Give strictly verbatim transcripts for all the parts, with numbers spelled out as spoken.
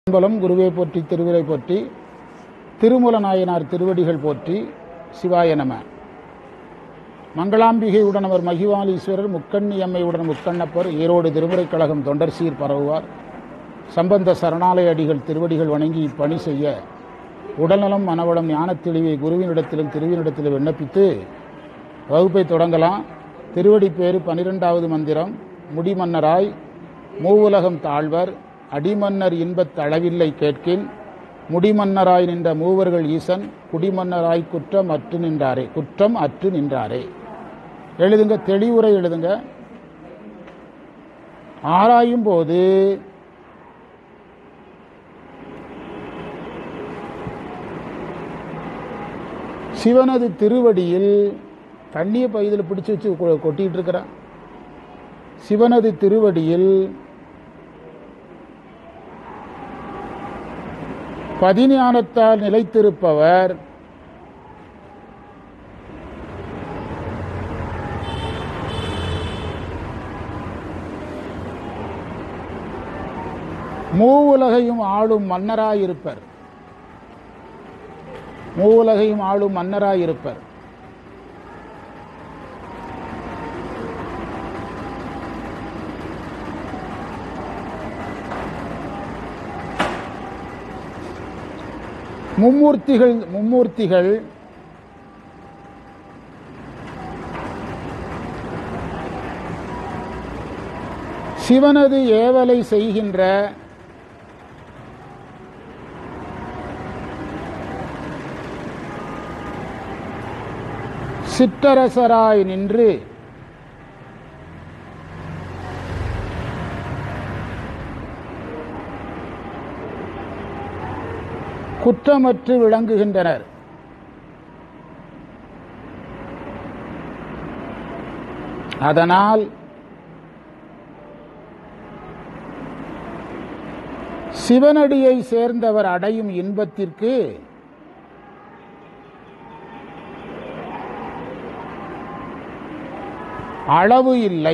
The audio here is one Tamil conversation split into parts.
அம்பலம் குருவை போற்றி திருவிரை போற்றி திருமூல நாயனார் திருவடிகள் போற்றி சிவாய நம. மங்களாம்பிகை உடனவர் மகிவாலீஸ்வரர் முக்கண்ணி அம்மை உடன் முக்கண்ணப்பர் ஈரோடு திருமுறைக் கழகம் தொண்டர் சீர் பரவுவார். சம்பந்த சரணாலய அடிகள் திருவடிகள் வணங்கி இப்பணி செய்ய உடல்நலம் மனவளம் ஞானத் தெளிவை குருவினிடத்திலும் திருவினிடத்திலும் விண்ணப்பித்து வகுப்பை தொடங்கலாம். திருவடி பேரு பனிரெண்டாவது மந்திரம். முடிமன்னராய் மூவுலகம் தாழ்வர் அடிமன்னர் இன்பத் அளவில்லை கேட்கின் முடிமன்னராய் நின்ற மூவர்கள் ஈசன் குடிமன்னராய் குற்றம் அற்று நின்றாரே குற்றம் அற்று நின்றாரே. எழுதுங்க, தெளிவுரை எழுதுங்க. ஆராயும் போது சிவனது திருவடியில் தண்ணியை பைதில் பிடிச்சு வச்சு கொட்டிட்டு இருக்கிறான். சிவனது திருவடியில் பதிஞானத்தால் நிலைத்திருப்பவர் மூவுலகையும் ஆளும் மன்னராயிருப்பர். மூவுலகையும் ஆளும் மன்னராயிருப்பர். மும்மூர்த்திகள் மும்மூர்த்திகள் சிவனது ஏவலை செய்கின்ற சிற்றரசராய் நின்று குற்றமற்று விளங்குகின்றனர். அதனால் சிவனடியை சேர்ந்தவர் அடையும் இன்பத்திற்கு அளவு இல்லை.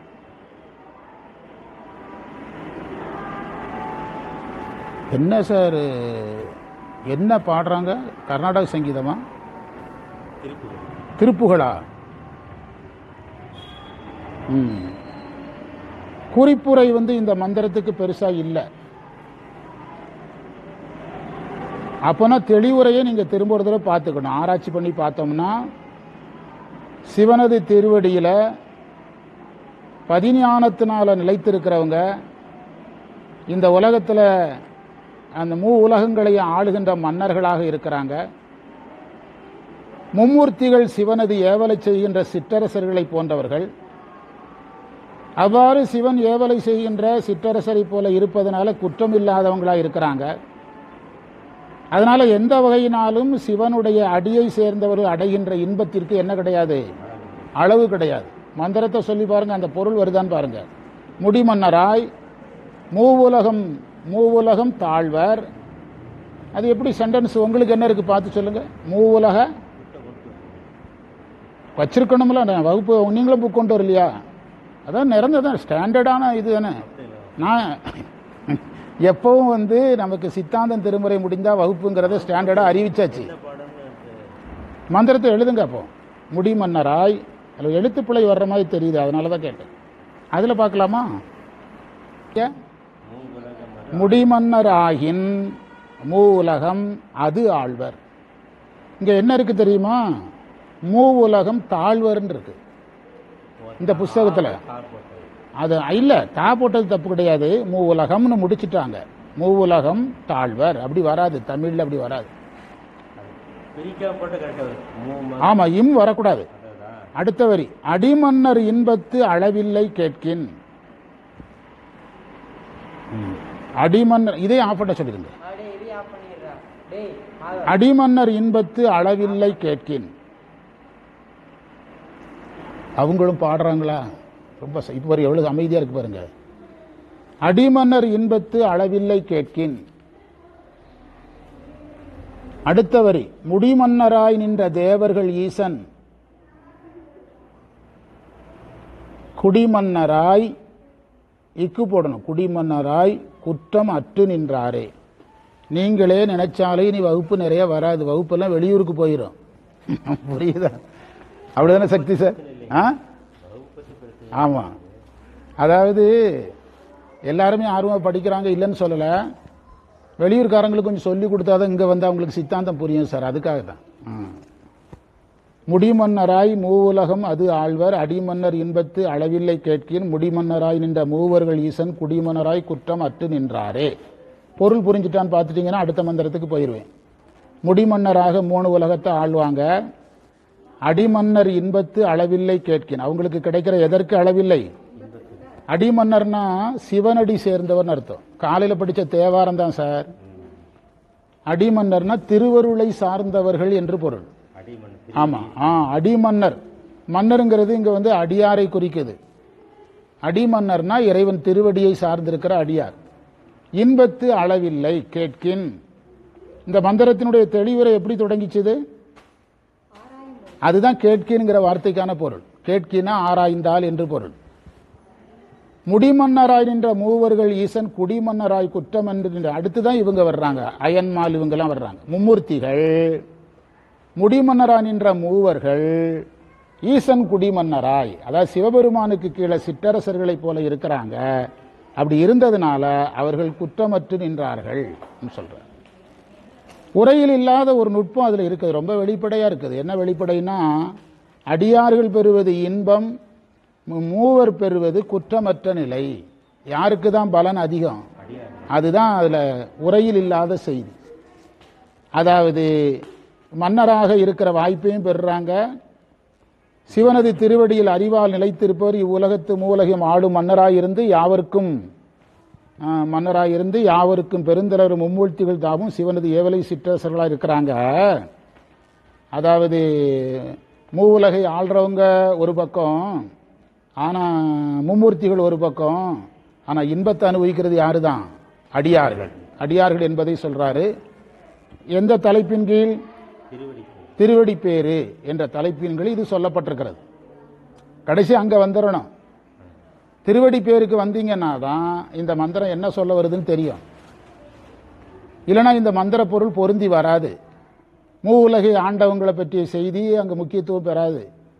என்ன சார், என்ன பாடுறாங்க? கர்நாடக சங்கீதமா? திருப்புகளா? ம் குறிப்புரை வந்து இந்த மந்திரத்துக்கு பெருசா இல்லை. அப்போனா தெளிவுரையை நீங்க திரும்ப ஒரு தடவை பார்த்துக்கணும். ஆராய்ச்சி பண்ணி பார்த்தோம்னா சிவனது திருவடியில பதிஞானத்தினால நிலைத்திருக்கிறவங்க இந்த உலகத்தில் அந்த மூ உலகங்களையும் ஆளுகின்ற மன்னர்களாக இருக்கிறாங்க. மும்மூர்த்திகள் சிவனது ஏவலை செய்கின்ற சிற்றரசர்களை போன்றவர்கள். அவ்வாறு சிவன் ஏவலை செய்கின்ற சிற்றரசரை போல இருப்பதனால குற்றம் இல்லாதவங்களாக இருக்கிறாங்க. அதனால எந்த வகையினாலும் சிவனுடைய அடியை சேர்ந்தவர்கள் அடைகின்ற இன்பத்திற்கு என்ன கிடையாது? அளவு கிடையாது. மந்திரத்தை சொல்லி பாருங்க, அந்த பொருள் வருதான்னு பாருங்க. முடிமன்னராய் மூவுலகம் மூவுலகம் தாழ்வர். அது எப்படி சென்டென்ஸ்? உங்களுக்கு என்ன இருக்கு பார்த்து சொல்லுங்க. மூவுலக வச்சிருக்கணும்ல, வகுப்பு நீங்களும் புக் கொண்டு வரலையா? அதான் நிறந்ததான் ஸ்டாண்டர்டான இது தானே. நான் எப்பவும் வந்து நமக்கு சித்தாந்தம் திருமுறை முடிந்தா வகுப்புங்கிறத ஸ்டாண்டர்டா அறிவிச்சாச்சு. மந்திரத்தை எழுதுங்க. அப்போ முடிமன்னராய் அதில் எழுத்துப்பிழை வர்ற மாதிரி தெரியுது, அதனால தான் கேட்டேன். அதில் பார்க்கலாமா? முடிமன்னராகின் மூவுலகம் அது ஆழ்வர். இங்க என்ன இருக்கு தெரியுமா? மூவுலகம் தாழ்வர்ன்னு இருக்கு இந்த புஸ்தகத்தில். அது இல்ல, தா போட்டது தப்பு கிடையாது. மூவுலகம்னு முடிச்சுட்டாங்க. மூவுலகம் தாழ்வர் அப்படி வராது, தமிழ்ல அப்படி வராது. ஆமா, இம் வரக்கூடாது. அடுத்த வரி, அடிமன்னர் இன்பத்து அளவில்லை கேட்கின். அடிமன்னர், இதே ஆஃப் பண்ண சொல்லிருங்க. அடிமன்னர் இன்பத்து அளவில்லை கேட்கின். அவங்களும் பாடுறாங்களா? ரொம்ப இப்ப எவ்வளவு அமைதியா இருக்கு பாருங்க. அடிமன்னர் இன்பத்து அளவில்லை கேட்கின். அடுத்த வரி, முடிமன்னராய் நின்ற தேவர்கள் ஈசன் குடிமன்னராய் இக்கு போடணும். குடிமன்னராய் குற்றம் அற்று நின்றாரே. நீங்களே நினைச்சாலே நீ வகுப்பு நிறைய வராது, வகுப்பெல்லாம் வெளியூருக்கு போயிடும். புரியுதா? அப்படிதானே சக்தி சார்? ஆ ஆமா. அதாவது எல்லாருமே ஆர்வமாக படிக்கிறாங்க இல்லைன்னு சொல்லலை. வெளியூர்காரங்களுக்கு கொஞ்சம் சொல்லி கொடுத்தாதான் இங்கே வந்து அவங்களுக்கு சித்தாந்தம் புரியும் சார். அதுக்காக தான். முடிமன்னராய் மூவுலகம் அது ஆழ்வர் அடிமன்னர் இன்பத்து அளவில்லை கேட்கின் முடிமன்னராய் நின்ற மூவர்கள் ஈசன் குடிமன்னராய் குற்றம் அற்று நின்றாரே. பொருள் புரிஞ்சுட்டான்னு பார்த்துட்டீங்கன்னா அடுத்த மந்திரத்துக்கு போயிடுவேன். முடிமன்னராக மூணு உலகத்தை ஆழ்வாங்க. அடிமன்னர் இன்பத்து அளவில்லை கேட்கின். அவங்களுக்கு கிடைக்கிற எதற்கு அளவில்லை? அடிமன்னர்னா சிவனடி சேர்ந்தவர்னு அர்த்தம். காலையில் படித்த தேவாரம் தான் சார். அடிமன்னர்னா திருவருளை சார்ந்தவர்கள் என்று பொருள். ஆமா. ஆ அடிமன்னர். மன்னருங்கிறது இங்க வந்து அடியாரை குறிக்குது. அடிமன்னர்னா இறைவன் திருவடியை சார்ந்திருக்கிற அடியார். இன்பத்து அளவில்லை கேட்கின். இந்த மந்திரத்தினுடைய தெளிவுரை எப்படி தொடங்கிச்சது? அதுதான் கேட்கின்கிற வார்த்தைக்கான பொருள். கேட்கினா ஆராய்ந்தால் என்று பொருள். முடிமன்னராய் நின்ற மூவர்கள் ஈசன் குடிமன்னராய் குற்றம் என்று அடுத்துதான் இவங்க வர்றாங்க. அயன்மால் இவங்கெல்லாம் வர்றாங்க. மும்மூர்த்திகள் முடிமன்னராய் நின்ற மூவர்கள் ஈசன் குடிமன்னராய், அதாவது சிவபெருமானுக்கு கீழே சிற்றரசர்களைப் போல இருக்கிறாங்க. அப்படி இருந்ததுனால அவர்கள் குற்றமற்று நின்றார்கள் சொல்றார். உரையில் இல்லாத ஒரு நுட்பம் அதுல இருக்குது, ரொம்ப வெளிப்படையா இருக்குது. என்ன வெளிப்படைனா, அடியார்கள் பெறுவது இன்பம், மூவர் பெறுவது குற்றமற்ற நிலை. யாருக்கு தான் பலன் அதிகம்? அதுதான் அதுல உரையில் இல்லாத செய்தி. அதாவது மன்னராக இருக்கிற வாய்ப்பையும் பெறுறாங்க. சிவனது திருவடியில் அறிவால் நிலைத்திருப்பவர் இவ்வுலகத்து மூலகம் ஆளும் மன்னராயிருந்து யாவருக்கும் மன்னராயிருந்து யாவருக்கும் பெருந்தளர் மும்மூர்த்திகள் தாமும் சிவனது ஏவலை சிற்றரசர்களாக இருக்கிறாங்க. அதாவது மூவுலகை ஆள்றவங்க ஒரு பக்கம், ஆனா மும்மூர்த்திகள் ஒரு பக்கம். ஆனா இன்பத்தை அனுபவிக்கிறது யாரு தான்? அடியார்கள். அடியார்கள் என்பதை சொல்றாரு. எந்த தலைப்பின் கீழ்? திருவடி பேரு என்ற தலைப்பின் கீழ் இது சொல்லப்பட்டிருக்கிறது. கடைசி அங்க வந்துடணும். திருவடி பேருக்கு வந்தீங்கன்னா தான் இந்த மந்திரம் என்ன சொல்ல வருதுன்னு தெரியும். இல்லைன்னா இந்த மந்திர பொருள் பொருந்தி வராது. மூ உலகை ஆண்டவங்களை பற்றிய செய்தி அங்கு முக்கியத்துவம் பெறாது.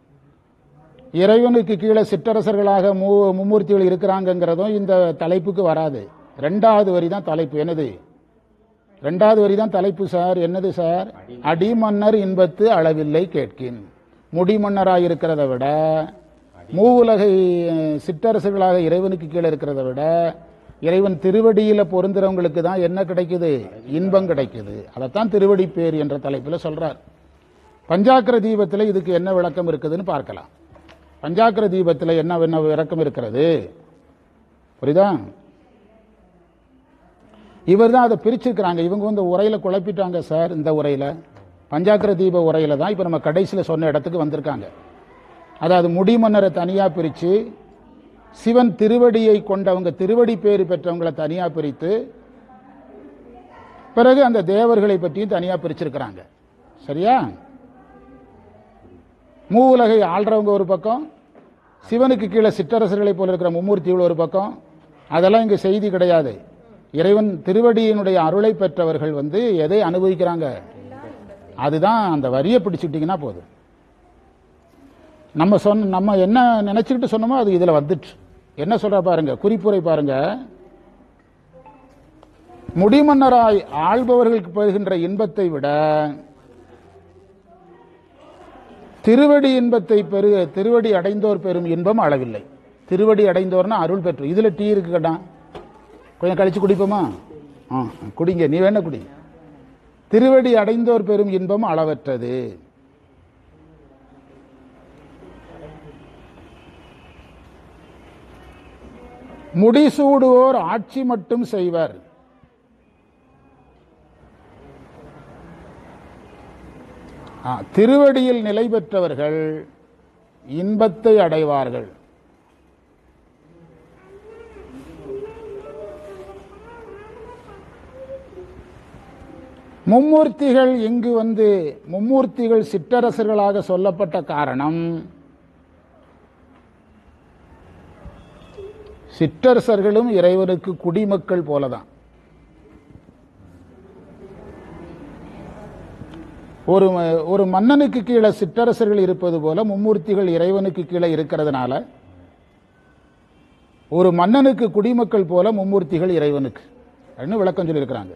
இறைவனுக்கு கீழே சிற்றரசர்களாக மூ மும்மூர்த்திகள் இருக்கிறாங்கிறதும் இந்த தலைப்புக்கு வராது. ரெண்டாவது வரி தான் தலைப்பு. என்னது? ரெண்டாவது வரி தான் தலைப்பு சார். என்னது சார்? அடிமன்னர் இன்பத்து அளவில்லை கேட்கின். முடிமன்னராக இருக்கிறத விட, மூவுலகை சிற்றரசர்களாக இறைவனுக்கு கீழே இருக்கிறத விட, இறைவன் திருவடியில பொருந்துறவங்களுக்கு தான் என்ன கிடைக்குது? இன்பம் கிடைக்குது. அதைத்தான் திருவடி பேர் என்ற தலைப்பில் சொல்றார். பஞ்சாக்கர தீபத்தில் இதுக்கு என்ன விளக்கம் இருக்குதுன்னு பார்க்கலாம். பஞ்சாக்கர தீபத்தில் என்ன என்ன விளக்கம் இருக்கிறது புரியுதா? இவர் தான் அதை பிரிச்சிருக்கிறாங்க. இவங்க வந்து உரையில குழப்பிட்டாங்க சார். இந்த உரையில பஞ்சாக்கர தீப உரையில தான் இப்ப நம்ம கடைசியில் சொன்ன இடத்துக்கு வந்திருக்காங்க. அதாவது முடிமன்னரை தனியா பிரிச்சு, சிவன் திருவடியை கொண்டவங்க திருவடி பேறு பெற்றவங்களை தனியா பிரித்து, பிறகு அந்த தேவர்களை பற்றியும் தனியா பிரிச்சிருக்கிறாங்க. சரியா? மூ உலகை ஆள்றவங்க ஒரு பக்கம், சிவனுக்கு கீழே சிற்றரசர்களை போல இருக்கிற மும்மூர்த்திகள் ஒரு பக்கம். அதெல்லாம் இங்க செய்தி கிடையாது. இறைவன் திருவடியினுடைய அருளை பெற்றவர்கள் வந்து எதை அனுபவிக்கிறாங்க? அதுதான். அந்த வரியை பிடிச்சுக்கிட்டீங்கன்னா போதும். நம்ம சொன்ன நம்ம என்ன நினைச்சுக்கிட்டு சொன்னோமோ அது இதுல வந்துட்டு. என்ன சொல்ற பாருங்க, குறிப்புரை பாருங்க. முடிமன்னராய் ஆள்பவர்களுக்கு பெறுகின்ற இன்பத்தை விட திருவடி இன்பத்தை பெரு திருவடி அடைந்தோர் பெறும் இன்பம் அளவில்லை. திருவடி அடைந்தோர்னா அருள் பெற்று. இதுல டீ இருக்கு கேட்டா கொஞ்சம் கழிச்சு குடிப்போமா? குடிங்க, நீ வேணா குடி. திருவடி அடைந்தோர் பெறும் இன்பம் அளவற்றது. முடிசூடுவோர் ஆட்சி மட்டும் செய்வர். திருவடியில் நிலை பெற்றவர்கள் இன்பத்தை அடைவார்கள். மும்மூர்த்திகள் இங்கு வந்து மும்மூர்த்திகள் சிற்றரசர்களாக சொல்லப்பட்ட காரணம், சிற்றரசர்களும் இறைவனுக்கு குடிமக்கள் போலதான். ஒரு ஒரு மன்னனுக்கு கீழே சிற்றரசர்கள் இருப்பது போல மும்மூர்த்திகள் இறைவனுக்கு கீழே இருக்கிறதுனால ஒரு மன்னனுக்கு குடிமக்கள் போல மும்மூர்த்திகள் இறைவனுக்கு அப்படின்னு விளக்கம் சொல்லியிருக்கிறாங்க.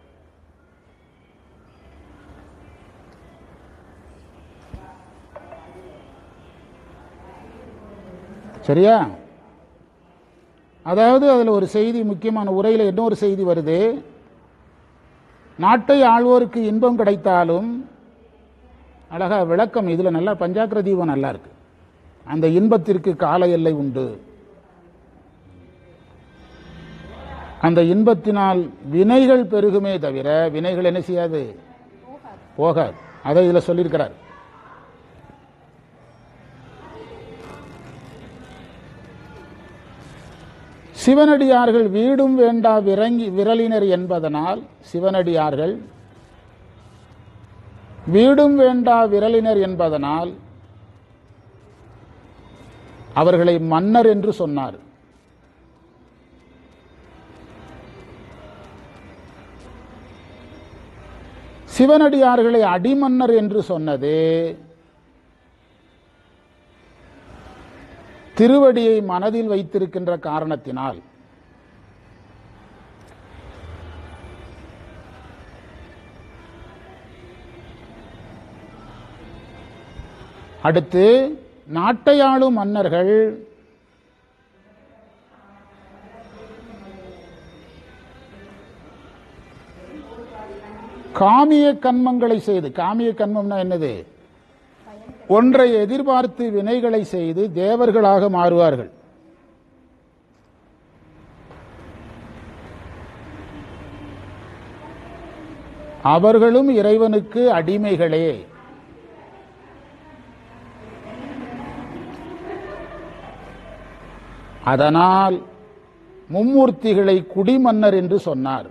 சரியா? அதாவது அதில் ஒரு செய்தி, முக்கியமான உரையில் இன்னொரு செய்தி வருது. நாட்டை ஆள்வோருக்கு இன்பம் கிடைத்தாலும், அழகா விளக்கம் இதில் நல்லா பஞ்சாக்ர தீபம் நல்லா இருக்கு, அந்த இன்பத்திற்கு கால எல்லை உண்டு. அந்த இன்பத்தினால் வினைகள் பெருகுமே தவிர வினைகள் என்ன செய்யாது, போகாது. அதை இதில் சொல்லியிருக்கிறார். சிவனடியார்கள் வீடும் வேண்டா விரங்கி விரலினர் என்பதனால், சிவனடியார்கள் வீடும் வேண்டா விரலினர் என்பதனால் அவர்களை மன்னர் என்று சொன்னார். சிவனடியார்களை அடிமன்னர் என்று சொன்னது திருவடியை மனதில் வைத்திருக்கின்ற காரணத்தினால். அடுத்து நாட்டையாளும் மன்னர்கள் காமிய கன்மங்களை செய்து, காமிய கன்மம்னா என்னது, ஒன்றை எதிர்பார்த்து வினைகளை செய்து தேவர்களாக மாறுவார்கள். அவர்களும் இறைவனுக்கு அடிமைகளே. அதனால் மும்மூர்த்திகளை குடிமன்னர் என்று சொன்னார்.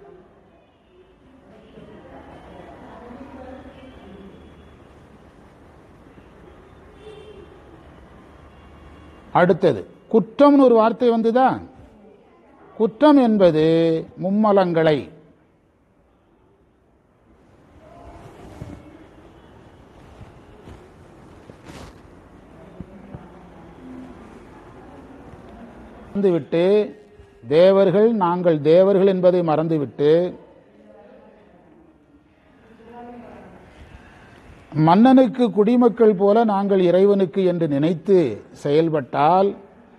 அடுத்தது குற்றம்னு ஒரு வார்த்தை வந்துதா. குற்றம் என்பது மும்மலங்களை, மறந்துவிட்டு, தேவர்கள் நாங்கள் தேவர்கள் என்பதை மறந்துவிட்டு மன்னனுக்கு குடிமக்கள் போல நாங்கள் இறைவனுக்கு என்று நினைத்து செயல்பட்டால்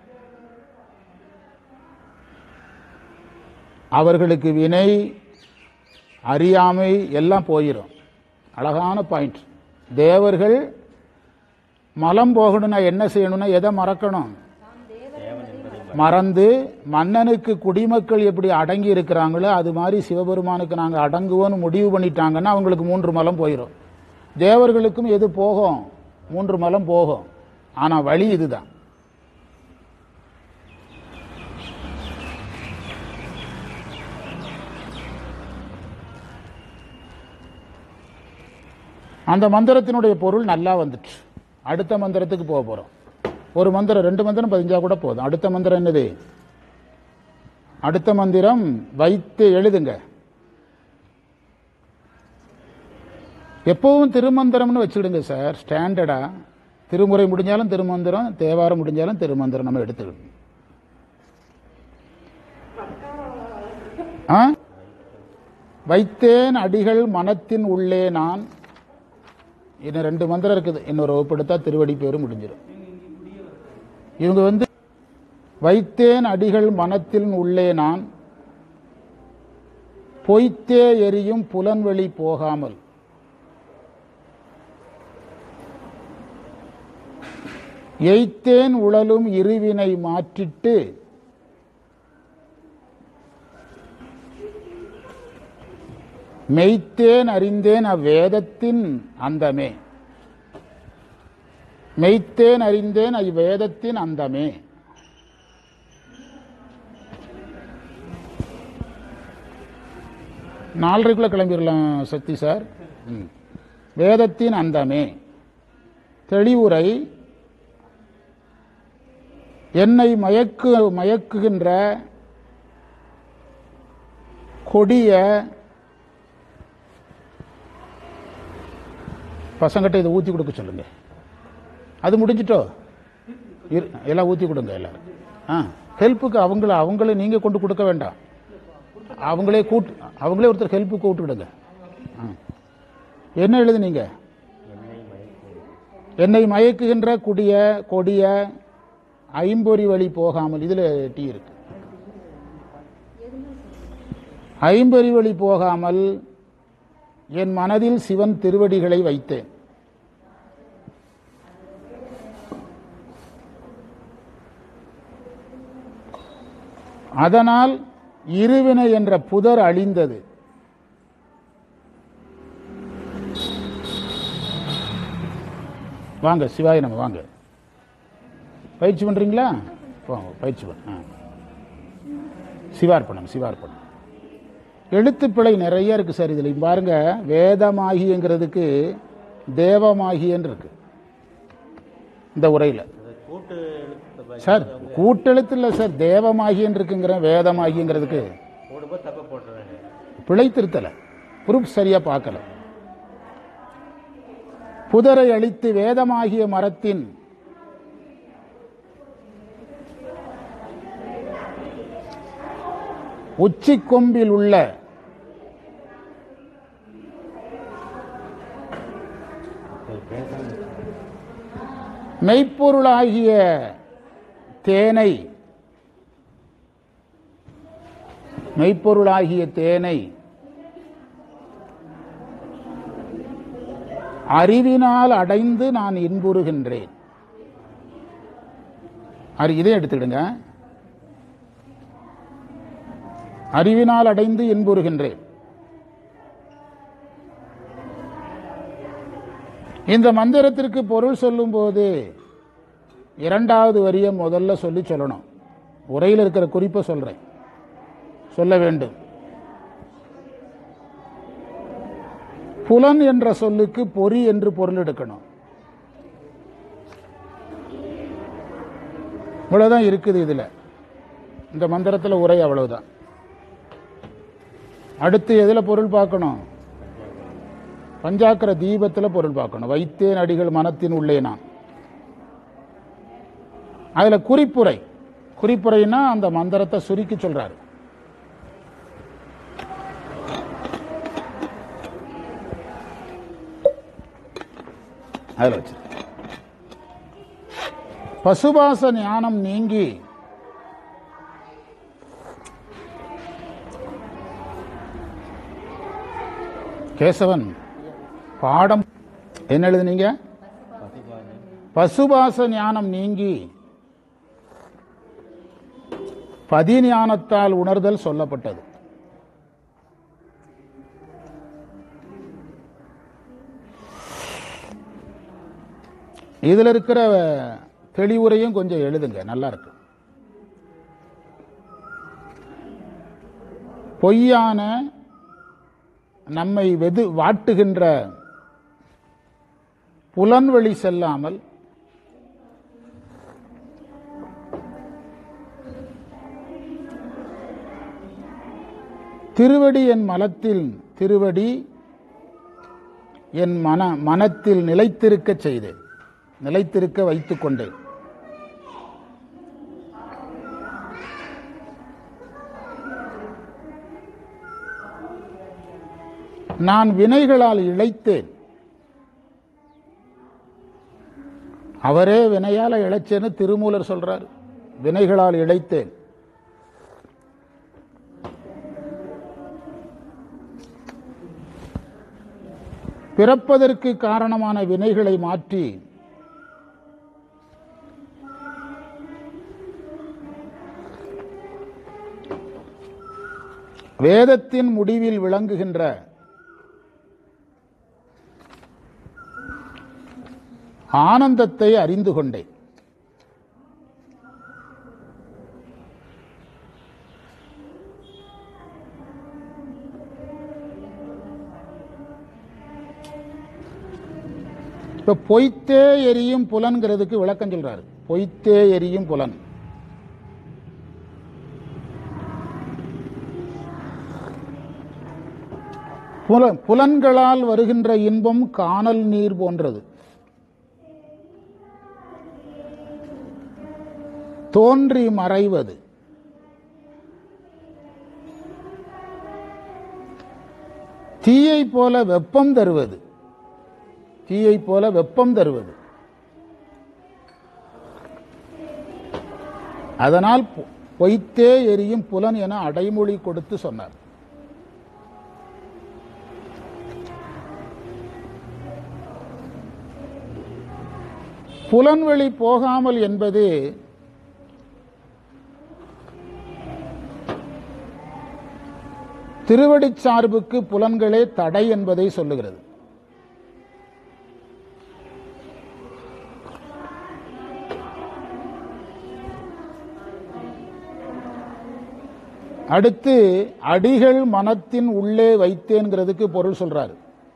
அவர்களுக்கு வினை, அறியாமை எல்லாம் போயிடும். அழகான பாயிண்ட். தேவர்கள் மலம் போகணும்னா என்ன செய்யணும்னா எதை மறக்கணும், மறந்து மன்னனுக்கு குடிமக்கள் எப்படி அடங்கி இருக்கிறாங்களோ அது மாதிரி சிவபெருமானுக்கு நாங்கள் அடங்குவோன்னு முடிவு பண்ணிட்டாங்கன்னா அவங்களுக்கு மூன்று மலம் போயிடும். தேவர்களுக்கும் எது போகும், மூன்று மலம் போகும். ஆனா வழி இதுதான். அந்த மந்திரத்தினுடைய பொருள் நல்லா வந்துச்சு. அடுத்த மந்திரத்துக்கு போக போறோம். ஒரு மந்திரம், ரெண்டு மந்திரம் பதிஞ்சா கூட போதும். அடுத்த மந்திரம் என்னது? அடுத்த மந்திரம் வைத்து எழுதுங்க. எப்பவும் திருமந்திரம்னு வச்சுடுங்க சார், ஸ்டாண்டர்டா. திருமுறை முடிஞ்சாலும் திருமந்திரம், தேவாரம் முடிஞ்சாலும் திருமந்திரம் நம்ம எடுத்துக்கணும். வைத்தேன் அடிகள் மனத்தின் உள்ளே நான். இன்னும் ரெண்டு மந்திரம் இருக்குது, இன்னொரு வகுப்படுத்தா திருவடி பேரும் முடிஞ்சிடும். இவங்க வந்து வைத்தேன் அடிகள் மனத்தின் உள்ளே நான், பொய்த்தே எரியும் புலன்வெளி போகாமல், எய்த்தேன் உழலும் இருவினை மாற்றிட்டு, மெய்த்தேன் அறிந்தேன் அவ்வேதத்தின் அந்தமே. மெய்த்தேன் அறிந்தேன் அவ்வேதத்தின் அந்தமே. நாலரைக்குள்ள கிளம்பிடலாம் சக்தி சார். வேதத்தின் அந்தமே. தெளிவுரை என்னை மயக்கு மயக்குகின்ற கொடிய பசங்கிட்ட இதை ஊற்றி கொடுக்க சொல்லுங்க. அது முடிஞ்சிட்டோ? எல்லாம் ஊற்றி கொடுங்க எல்லாரும். ஆ ஹெல்ப்புக்கு அவங்கள அவங்களே நீங்கள் கொண்டு கொடுக்க வேண்டாம், அவங்களே கூட்டு அவங்களே ஒருத்தர் ஹெல்ப்புக்கு கூப்பிட்டுக்கிடுங்க. ஆ என்ன எழுதுனீங்க? என்னை மயக்குகின்ற குடிய கொடிய ஐம்பொறி வழி போகாமல், இதில் டீ இருக்கு. ஐம்பொறி வழி போகாமல் என் மனதில் சிவன் திருவடிகளை வைத்தேன். அதனால் இருவினை என்ற புதர் அழிந்தது. வாங்க சிவாய நம்ம வாங்க. பயிற்சி பண்றீங்களா? வாங்க பயிற்சி பண்ண. சிவார்ப்பணம் சிவார்ப்பணம். எழுத்துப்பிழை நிறைய இருக்கு சார் இதில். பாருங்க, வேதமாகிங்கிறதுக்கு தேவமாகியன்னு இருக்கு இந்த உரையில் சார். கூட்டெழுத்து இல்லை சார், தேவமாகியன்னு இருக்குங்கிற வேதமாகிங்கிறதுக்கு பிழை திருத்தலை, ப்ரூஃப் சரியா பார்க்கல. புதரை அழித்து வேதமாகிய மரத்தின் உச்சி கொம்பில் உள்ள மெய்ப்பொருளாகிய தேனை மெய்ப்பொருளாகிய தேனை அறிவினால் அடைந்து நான் இன்புறுகின்றேன். இதை எடுத்துடுங்க. அறிவினால் அடைந்து இன்புறுகின்றேன். இந்த மந்திரத்திற்கு பொருள் சொல்லும் போது இரண்டாவது வரியை முதல்ல சொல்லி சொல்லணும். உரையில் இருக்கிற குறிப்பை சொல்றேன், சொல்ல வேண்டும். புலன் என்ற சொல்லுக்கு பொறி என்று பொருள் எடுக்கணும். இவ்வளவுதான் இருக்குது இதுல, இந்த மந்திரத்தில் உரை அவ்வளவுதான். அடுத்து எதுல பொருள் பார்க்கணும்? பஞ்சாக்கர தீபத்தில் பொருள் பார்க்கணும். வைத்தேன் அடிகள் மனத்தின் உள்ளே நான். அதுல குறிப்புரை, குறிப்புரைன்னா அந்த மந்திரத்தை சுருக்கி சொல்றாரு. அதுல வச்சு பசுபாச ஞானம் நீங்கி கேசவன் பாடம் என்ன எழுதுனீங்க? பசுபாச ஞானம் நீங்கி பதிஞானத்தால் உணர்தல் சொல்லப்பட்டது. இதுல இருக்கிற தெளிவுரையும் கொஞ்சம் எழுதுங்க, நல்லா இருக்கு. பொய்யான நம்மை வெது வாட்டுகின்ற புலன்வழி செல்லாமல் திருவடி என் மலத்தில் திருவடி என் மன மனத்தில் நிலைத்திருக்க செய்தேன், நிலைத்திருக்க வைத்துக் கொண்டேன். நான் வினைகளால் இழைத்தேன். அவரே வினையால இழைச்சேன்னு திருமூலர் சொல்றார். வினைகளால் இழைத்தேன். பிறப்பதற்கு காரணமான வினைகளை மாற்றி வேதத்தின் முடிவில் விளங்குகின்ற ஆனந்தத்தை அறிந்து கொண்டேன். இப்ப பொய்த்தே எரியும் புலன்கிறதுக்கு விளக்கம் சொல்றாரு. பொய்த்தே எரியும் புலன் புல புலன்களால் வருகின்ற இன்பம் காணல் நீர் போன்றது. தோன்றி மறைவது. தீயை போல வெப்பம் தருவது. தீயை போல வெப்பம் தருவது. அதனால் பொய்த்தே எரியும் புலன் என அடைமொழி கொடுத்து சொன்னார். புலன்வழி போகாமல் என்பது திருவடிச் சார்புக்கு புலன்களே தடை என்பதை சொல்லுகிறது. அடுத்து அடிகள் மனத்தின் உள்ளே வைத்தேன்கிறதுக்கு பொருள் சொல்றாரு.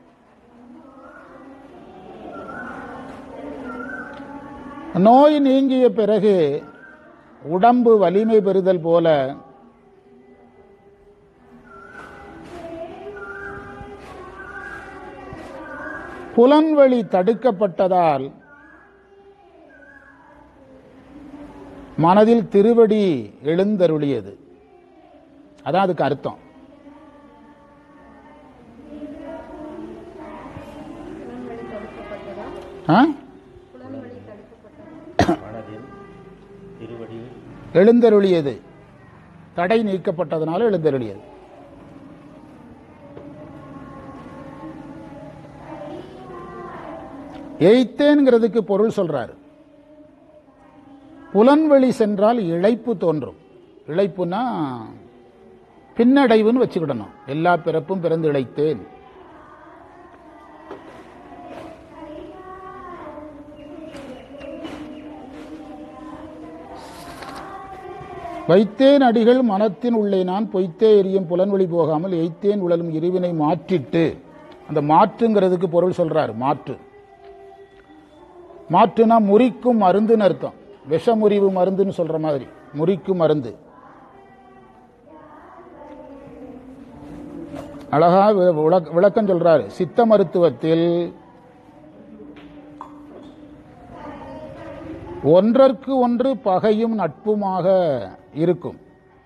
நோய் நீங்கிய பிறகு உடம்பு வலிமை பெறுதல் போல புலன்வழி தடுக்கப்பட்டதால் மனதில் திருவடி எழுந்தருளியது. அதான் அதுக்கு அர்த்தம். எழுந்தருளியது தடை நீக்கப்பட்டதனால எழுந்தருளியது. எய்த்தேன்கிறதுக்கு பொருள் சொல்றாரு. புலன்வழி சென்றால் இழைப்பு தோன்றும். இழைப்புனா பின்னடைவுன்னு வச்சுக்கிடணும். எல்லா பிறப்பும் பிறந்து இழைத்தேன். வைத்தேன் அடிகள் மனத்தின் உள்ளே நான் பொய்த்தே எரியும் புலன்வழி போகாமல் எய்த்தேன் உழலும் இருவினை மாற்றிட்டு. அந்த மாற்றுங்கிறதுக்கு பொருள் சொல்றாரு. மாற்று மாற்றுனா முறிக்கும் மருந்துன்னு அர்த்தம். விஷமுறிவு மருந்துன்னு சொல்ற மாதிரி முறிக்கும் மருந்து. அழகா விளக்கம் சொல்றாரு. சித்த மருத்துவத்தில் ஒன்றற்கு ஒன்று பகையும் நட்புமாக இருக்கும்.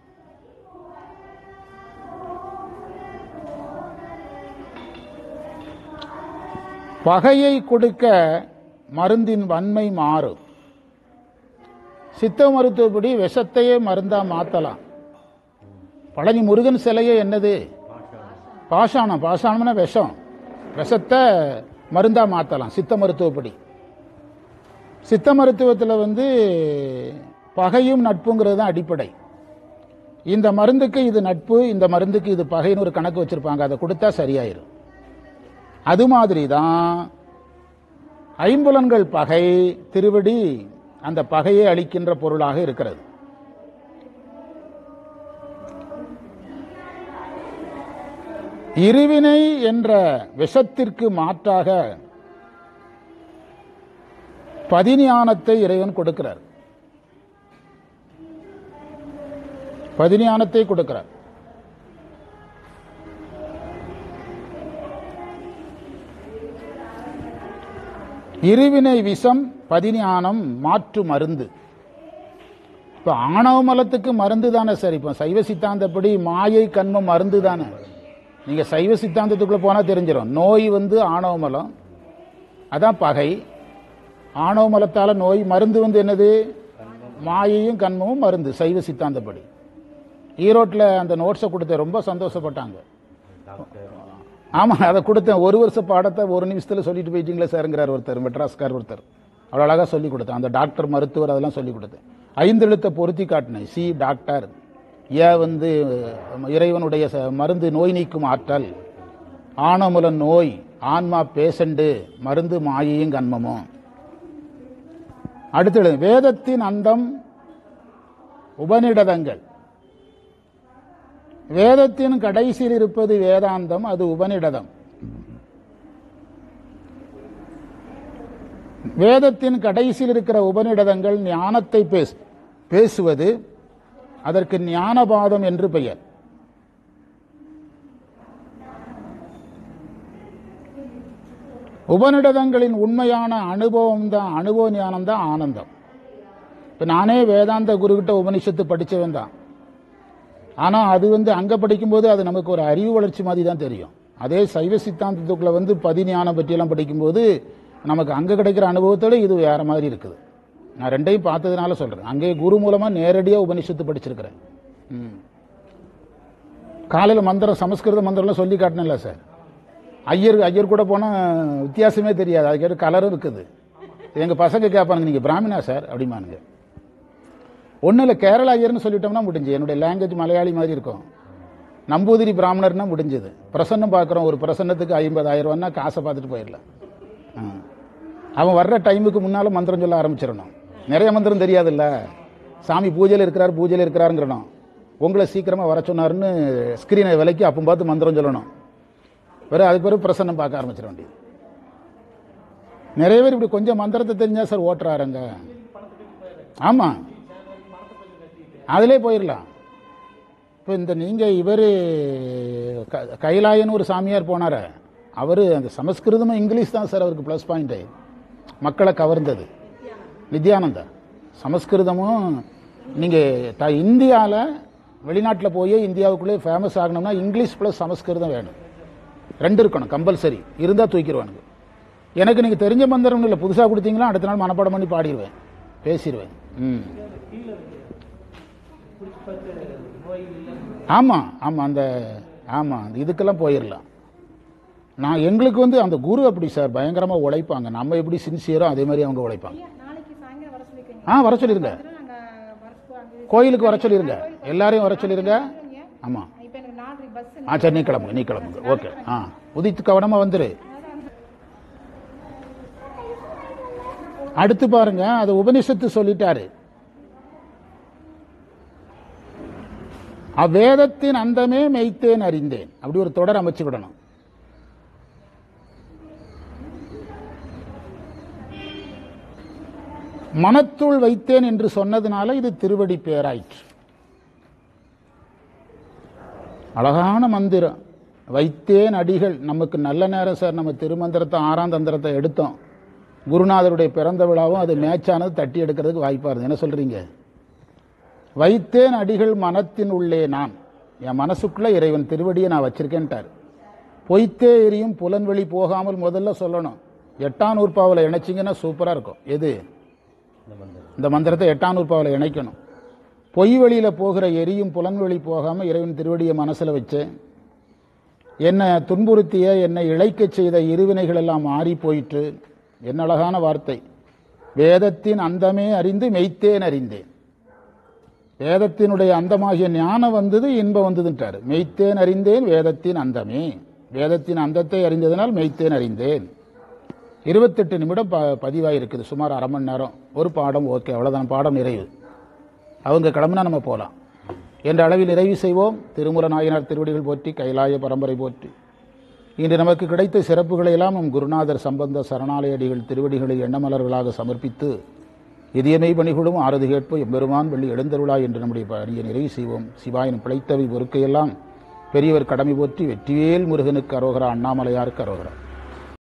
பகையை கொடுக்க மருந்தின் வன்மை மாறும். சித்த மருத்துவப்படி விஷத்தையே மருந்தா மாத்தலாம். பழனி முருகன் சிலையே என்னது? பாஷாணம். பாஷாணம்னா விஷம். விஷத்தை மருந்தா மாத்தலாம் சித்த மருத்துவப்படி. சித்த மருத்துவத்தில் வந்து பகையும் நட்புங்கிறது தான் அடிப்படை. இந்த மருந்துக்கு இது நட்பு, இந்த மருந்துக்கு இது பகைன்னு ஒரு கணக்கு வச்சிருப்பாங்க. அதை கொடுத்தா சரியாயிரும். அது மாதிரி தான் ஐம்புலன்கள் பகை, திருவடி அந்த பகையை அளிக்கின்ற பொருளாக இருக்கிறது. இருவினை என்ற விஷத்திற்கு மாற்றாக பதிஞானத்தை இறைவன் கொடுக்கிறார். பதிஞானத்தை கொடுக்கிறார். இருவினை விஷம், பதிஞானம் மாற்று மருந்து. இப்ப ஆணவ மலத்துக்கு மருந்து தானே சார். இப்ப சைவ சித்தாந்தப்படி மாயை கண்மம் மருந்து தானே. நீங்க சைவ சித்தாந்தத்துக்குள்ள போனா தெரிஞ்சிடும். நோய் வந்து ஆணவ மலம், அதான் பகை. ஆணவ மலத்தால நோய். மருந்து வந்து என்னது? மாயையும் கண்மமும் மருந்து சைவ சித்தாந்தப்படி. ஈரோட்டில் அந்த நோட்ஸை கொடுத்தேன், ரொம்ப சந்தோஷப்பட்டாங்க. ஆமாம், அதை கொடுத்தேன். ஒரு வருஷ பாடத்தை ஒரு நிமிஷத்தில் சொல்லிட்டு போயிட்டீங்களே சாருங்கிறார் ஒருத்தர், மெட்ராஸ்கார் ஒருத்தர். அவ்வளோ அழகாக சொல்லி கொடுத்தேன். அந்த டாக்டர் மருத்துவர் அதெல்லாம் சொல்லி கொடுத்தேன். ஐந்து எழுத்தை பொருத்தி காட்டினேன். சி டாக்டர், ஏ வந்து இறைவனுடைய மருந்து, நோய் நீக்கும் ஆற்றல், ஆணவமுல நோய், ஆன்மா பேசண்டு, மருந்து மாயையும் கண்மமும். அடுத்தது வேதத்தின் அந்தம் உபநிடதங்கள். வேதத்தின் கடைசியில் இருப்பது வேதாந்தம், அது உபநிடதம். வேதத்தின் கடைசியில் இருக்கிற உபநிடதங்கள் ஞானத்தை பேசு பேசுவது அதற்கு ஞானபாதம் என்று பெயர். உபநிடதங்களின் உண்மையான அனுபவம் தான், அனுபவ ஞானம் தான் ஆனந்தம். இப்போ நானே வேதாந்த குருக்கிட்ட உபனிஷத்து படித்தவன் தான். ஆனால் அது வந்து அங்கே படிக்கும்போது அது நமக்கு ஒரு அறிவு வளர்ச்சி மாதிரி தான் தெரியும். அதே சைவ சித்தாந்தத்துக்குள்ளே வந்து பதிஞானம் பற்றியெல்லாம் படிக்கும்போது நமக்கு அங்கே கிடைக்கிற அனுபவத்தோடு இது வேறு மாதிரி இருக்குது. நான் ரெண்டையும் பார்த்ததுனால சொல்கிறேன். அங்கே குரு மூலமாக நேரடியாக உபனிஷத்து படிச்சிருக்கிறேன். ம் காலையில் மந்திரம், சமஸ்கிருத மந்திரம்லாம் சொல்லி காட்டினல சார். ஐயர் ஐயர் கூட போனால் வித்தியாசமே தெரியாது. அதுக்கு கலரும் இருக்குது. எங்கள் பசங்க கேட்பானுங்க, நீங்கள் பிராமணா சார் அப்படிமானுங்க. ஒன்றும் இல்லை, கேரளா ஐயர்னு சொல்லிட்டோம்னா முடிஞ்சு. என்னுடைய லாங்குவேஜ் மலையாளி மாதிரி இருக்கும். நம்பூதிரி பிராமணர்னா முடிஞ்சது. பிரசன்னம் பார்க்குறோம், ஒரு பிரசன்னத்துக்கு ஐம்பதாயிரம் ரூபான்னா காசை பார்த்துட்டு போயிடலாம். அவன் வர்ற டைமுக்கு முன்னால் மந்திரம் சொல்ல ஆரம்பிச்சிடணும். நிறைய மந்திரம் தெரியாதுல்ல. சாமி பூஜையில் இருக்கிறார் பூஜையில் இருக்கிறாருங்கிறணும். உங்களை சீக்கிரமாக வர சொன்னார்னு ஸ்கிரீனை விலைக்கு அப்போ பார்த்து மந்திரம் சொல்லணும். வேறு அதுக்கு பிறகு பிரசன்னம் பார்க்க ஆரம்பிச்சிட வேண்டியது. நிறைய பேர் இப்படி கொஞ்சம் மந்திரத்தை தெரிஞ்சா சார் ஓட்டுறாருங்க. ஆமாம், அதிலே போயிடலாம். இப்போ இந்த நீங்கள் இவர் கைலாயன்னு ஒரு சாமியார் போனார். அவர் அந்த சமஸ்கிருதமும் இங்கிலீஷ் தான் சார் அவருக்கு ப்ளஸ் பாயிண்ட்டு. மக்களை கவர்ந்தது நித்யானந்தா. சமஸ்கிருதமும் நீங்கள் த இந்தியாவில் வெளிநாட்டில் போய் இந்தியாவுக்குள்ளே ஃபேமஸ் ஆகணும்னா இங்கிலீஷ் ப்ளஸ் சமஸ்கிருதம் வேணும். ரெண்டு இருக்கணும் கம்பல்சரி. இருந்தால் தூக்கிடுவானுங்க. எனக்கு நீங்கள் தெரிஞ்ச மந்திரம் இல்லை, புதுசாக கொடுத்தீங்களா அடுத்த நாள் மனப்பாடம் பண்ணி பாடிடுவேன், பேசிடுவேன். ம் ஆமாம் ஆமாம் அந்த ஆமாம் அந்த இதுக்கெல்லாம் போயிடலாம். நான் எங்களுக்கு வந்து அந்த குரு அப்படி சார் பயங்கரமாக உழைப்பாங்க. நம்ம எப்படி சின்சியரோ அதே மாதிரி அவங்க உழைப்பாங்க. ஆ வர சொல்லிருங்க, கோயிலுக்கு வர சொல்லிருங்க, எல்லாரையும் வர சொல்லிருங்க. ஆமாம் ஆ சரி, நீ கிளம்புங்க நீ கிளம்புங்க ஓகே. ஆ உதித்து கவனமாக வந்துரு. அடுத்து பாருங்க, அது உபனிஷத்து சொல்லிட்டாரு. அவ்வேதத்தின் அந்தமே மெய்த்தேன் அறிந்தேன். அப்படி ஒரு தொடர் அமைச்சுக்கிடணும். மனத்துள் வைத்தேன் என்று சொன்னதுனால இது திருவடி பேராயிற்று. அழகான மந்திரம். வைத்தேன் அடிகள். நமக்கு நல்ல நேரம் சார். நம்ம திருமந்திரத்தை ஆறாம் தந்திரத்தை எடுத்தோம். குருநாதருடைய பிறந்த விழாவும் அது மேட்சானது, தட்டி எடுக்கிறதுக்கு வாய்ப்பாக இருந்தது. என்ன சொல்றீங்க? வைத்தேன் அடிகள் மனத்தின் உள்ளே நான். என் மனசுக்குள்ள இறைவன் திருவடியை நான் வச்சிருக்கேன்ட்டார். பொய்த்தே எரியும் புலன்வெளி போகாமல் முதல்ல சொல்லணும். எட்டாம் நூற்பாவில் இணைச்சிங்கன்னா சூப்பராக இருக்கும். எது? இந்த மந்திரத்தை எட்டாம் நூற்பாவில் இணைக்கணும். பொய் வழியில் போகிற எரியும் புலன்வெளி போகாமல் இறைவன் திருவடியை மனசில் வச்சு, என்னை துன்புறுத்திய என்னை இழைக்க செய்த இருவினைகள் எல்லாம் மாறி போயிட்டு. என்ன அழகான வார்த்தை. வேதத்தின் அந்தமே அறிந்து மெய்த்தேன் அறிந்தேன். வேதத்தினுடைய அந்தமாகிய ஞானம் வந்தது, இன்பம் வந்ததுன்றார். மெய்த்தேன் அறிந்தேன் வேதத்தின் அந்தமே. வேதத்தின் அந்தத்தை அறிந்ததனால் மெய்த்தேன் அறிந்தேன். இருபத்தெட்டு நிமிடம் ப பதிவாயிருக்குது. சுமார் அரை மணி நேரம் ஒரு பாடம். ஓகே, அவ்வளோதான், பாடம் நிறைவு. அவங்க கிளம்புனா நம்ம போகலாம் என்ற அளவில் நிறைவு செய்வோம். திருமூல நாயனார் திருவடிகள் போற்றி, கைலாய பரம்பரை போற்றி. இன்று நமக்கு கிடைத்த சிறப்புகளை எல்லாம் நம் குருநாதர் சம்பந்த சரணாலயடிகள் திருவடிகளை எண்ணமலர்களாக சமர்ப்பித்து இதயமை பணிகளும் ஆறுது கேட்பு எம்பெருமான் வெள்ளி எழுந்தருளாய் என்று நம்முடைய பணியை நிறைவு செய்வோம். சிவாயன் பிழைத்தவை பொறுக்கையெல்லாம் பெரியவர் கடமை போற்றி. வெற்றிவேல் முருகனுக்கு அரோகரா, அண்ணாமலையாருக்கு அரோகரா.